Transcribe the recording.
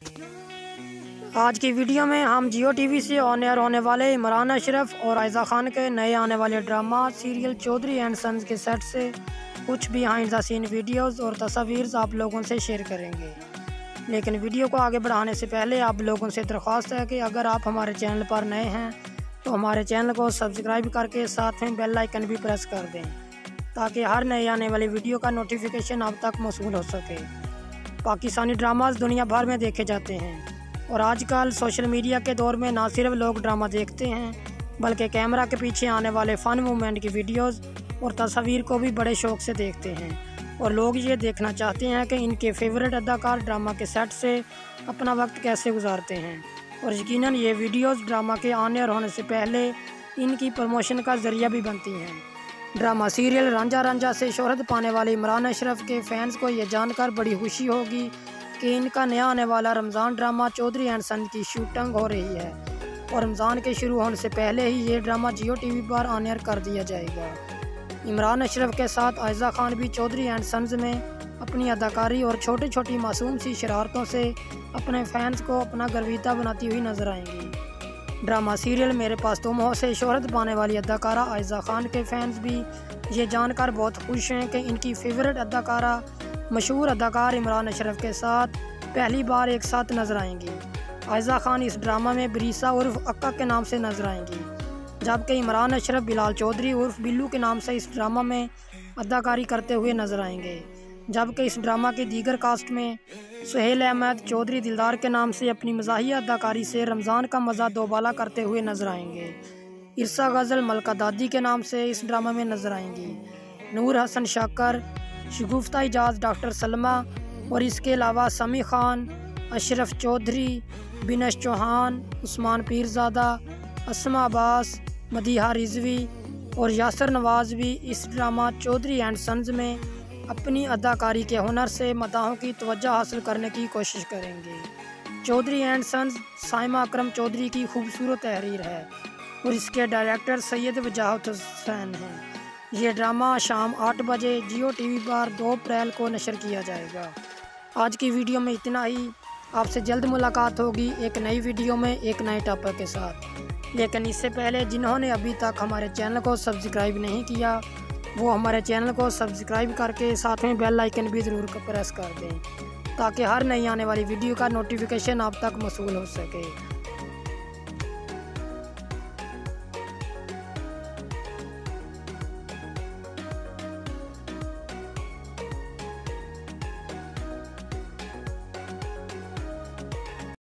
आज की वीडियो में हम जियो टीवी से ऑन एयर होने वाले इमरान अशरफ और आयज़ा खान के नए आने वाले drama serial Chaudhry and sons के सेट से कुछ बिहाइंड द सीन वीडियोस और तस्वीर आप लोगों से शेयर करेंगे। लेकिन वीडियो को आगे बढ़ाने से पहले आप लोगों से दरख्वास्त है कि अगर आप हमारे चैनल पर नए हैं तो हमारे चैनल को सब्सक्राइब करके साथ में बेल आइकन भी प्रेस कर दें ताकि हर नए आने वाली वीडियो का नोटिफिकेशन आप तक मौसूल हो सके। पाकिस्तानी ड्रामाज दुनिया भर में देखे जाते हैं और आजकल सोशल मीडिया के दौर में ना सिर्फ लोग ड्रामा देखते हैं बल्कि कैमरा के पीछे आने वाले फ़न मूवमेंट की वीडियोस और तस्वीर को भी बड़े शौक़ से देखते हैं और लोग ये देखना चाहते हैं कि इनके फेवरेट अदाकार ड्रामा के सेट से अपना वक्त कैसे गुजारते हैं। और यकीनन ये वीडियोस ड्रामा के ऑन एयर होने से पहले इनकी प्रमोशन का ज़रिया भी बनती हैं। ड्रामा सीरियल रांझा रांझा से शोहरत पाने वाले इमरान अशरफ के फैंस को ये जानकर बड़ी खुशी होगी कि इनका नया आने वाला Ramzan drama Chaudhry and sons की शूटिंग हो रही है और रमज़ान के शुरू होने से पहले ही ये ड्रामा जियो टीवी पर ऑन एयर कर दिया जाएगा। इमरान अशरफ के साथ आयज़ा खान भी चौधरी एंड सन्स में अपनी अदाकारी और छोटी छोटी मासूम सी शरारतों से अपने फैंस को अपना गर्विता बनाती हुई नजर आएंगी। ड्रामा सीरियल मेरे पास तुम हो से शोहरत पाने वाली अदाकारा आयज़ा खान के फैंस भी ये जानकर बहुत खुश हैं कि इनकी फेवरेट अदाकारा मशहूर अदाकार इमरान अशरफ के साथ पहली बार एक साथ नजर आएंगी। आयज़ा खान इस ड्रामा में ब्रीसा उर्फ अक्का के नाम से नजर आएंगी, जबकि इमरान अशरफ बिलाल चौधरी उर्फ बिल्लू के नाम से इस ड्रामा में अदाकारी करते हुए नजर आएंगे। जबकि इस ड्रामा के दीगर कास्ट में सुहेल अहमद चौधरी दिलदार के नाम से अपनी मज़ाहिया अदाकारी से रमज़ान का मज़ा दोबाला करते हुए नजर आएंगे। इरसा गज़ल मलका दादी के नाम से इस ड्रामा में नजर आएंगी। नूर हसन शाकर, शगुफ्ता इजाज़ डॉक्टर सलमा और इसके अलावा समी खान, अशरफ चौधरी, बिनश चौहान, उस्मान पीरज़ादा, असमा अब्बास, मदीहा रिजवी और यासर नवाज़ भी इस ड्रामा चौधरी एंड सन्स में अपनी अदाकारी के हुनर से मदाहों की तवज्जो हासिल करने की कोशिश करेंगे। चौधरी एंड सन्स साइमा अकरम चौधरी की खूबसूरत तहरीर है और इसके डायरेक्टर सैयद वजाहत हुसैन हैं। ये ड्रामा शाम 8 बजे जियो टीवी पर 2 अप्रैल को नशर किया जाएगा। आज की वीडियो में इतना ही। आपसे जल्द मुलाकात होगी एक नई वीडियो में एक नए टॉपिक के साथ। लेकिन इससे पहले जिन्होंने अभी तक हमारे चैनल को सब्सक्राइब नहीं किया वो हमारे चैनल को सब्सक्राइब करके साथ में बेल आइकन भी ज़रूर प्रेस कर दें ताकि हर नई आने वाली वीडियो का नोटिफिकेशन आप तक मौसूल हो सके।